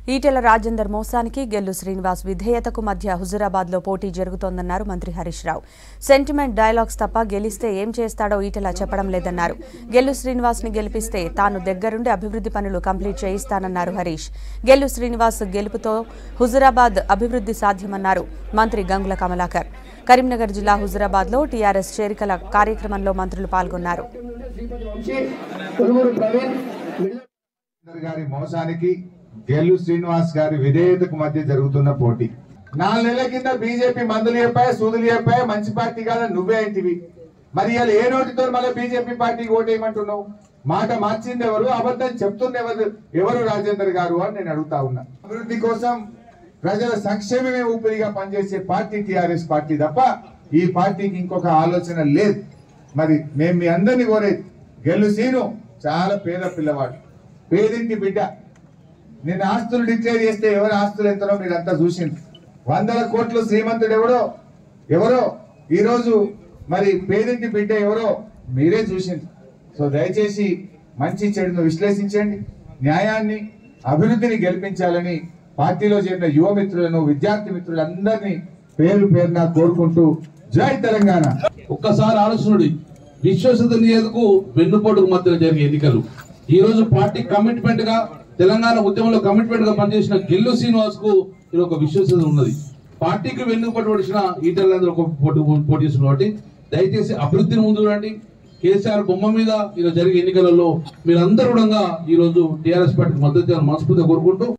ఈటెల రాజెందర్ మోసానికి గెల్లు శ్రీనివాస్ విధేయతకు మధ్య హుజురాబాద్లో పోటీ జరుగుతోందన్నారు మంత్రి హరీష్ రావు. సెంటిమెంట్ డైలాగ్స్ తప్ప గెలిస్తే ఏం చేస్తాడో ఈటెల చెప్పడం లేదన్నారు. గెల్లు శ్రీనివాస్ని గెలిపిస్తే తాను దగ్గరుండి అభివృద్ధి పనులు కంప్లీట్ చేయిస్తానన్నారు హరీష్. గెల్లు శ్రీనివాస్ గెలుపుతో హుజురాబాద్ అభివృద్ధి సాధ్యమన్నారు మంత్రి గంగుల కమలాకర్. కరీంనగర్ జిల్లా హుజురాబాద్లో టీఆర్ఎస్ చేరికల కార్యక్రమంలో మంత్రులు పాల్గొన్నారు. గెల్లు శ్రీనివాస్ గారి విధేయతకు మధ్య జరుగుతున్న పోటీ. 4 నెలల కింద బీజేపీ మందులు చెప్పాయి, సూదులు చెప్పాయి, మంచి పార్టీ కాదని నువ్వే అంటివి. మరి ఇలా ఏ నోటితో మళ్ళీ బీజేపీ పార్టీకి ఓటేయమంటున్నావు? మాట మార్చింది ఎవరు, అబద్ధం చెప్తుంది ఎవరు రాజేందర్ గారు అని నేను అడుగుతా ఉన్నా. అభివృద్ధి కోసం ప్రజల సంక్షేమమే ఊపిరిగా పనిచేసే పార్టీ టీఆర్ఎస్ పార్టీ తప్ప ఈ పార్టీకి ఇంకొక ఆలోచన లేదు. మరి మేము మీ అందరినీ కోరేది, గెల్లు శ్రీను చాలా పేద పిల్లవాడు, పేదింటి బిడ్డ. నేను ఆస్తులు డిక్లేర్ చేస్తే ఎవరి ఆస్తులు ఎంతనో మీరంతా చూసింది. 100 కోట్ల శ్రీమంతుడు ఎవరో ఈరోజు మరి పేదింటి బిడ్డ ఎవరో మీరే చూసింది. సో దయచేసి మంచి చెడును విశ్లేషించండి, న్యాయాన్ని అభివృద్ధిని గెలిపించాలని పార్టీలో చేరిన యువ మిత్రులను, విద్యార్థి మిత్రులందరినీ పేరు పేరున కోరుకుంటూ జై తెలంగాణ. ఒక్కసారి ఆలోచనుడి విశ్వసనీయతకు వెన్నుపోటుకు మధ్య జరిగే ఎన్నికలు. ఈ రోజు పార్టీ కమిట్మెంట్ గా తెలంగాణ ఉద్యమంలో కమిట్మెంట్ గా పనిచేసిన గెల్లు శ్రీనివాస్ కు ఇది ఒక విశ్వసనీయత ఉన్నది. పార్టీకి వెన్నుపోటు పడిచిన ఈటలందరూ ఒక పోటీ చేస్తున్నారు కాబట్టి దయచేసి అభివృద్ధిని ముందు రండి. కేసీఆర్ బొమ్మ మీద ఈరోజు జరిగే ఎన్నికలలో మీరందరూ కూడా ఈ రోజు టీఆర్ఎస్ పార్టీకి మద్దతు మనస్ఫూర్తిగా కోరుకుంటూ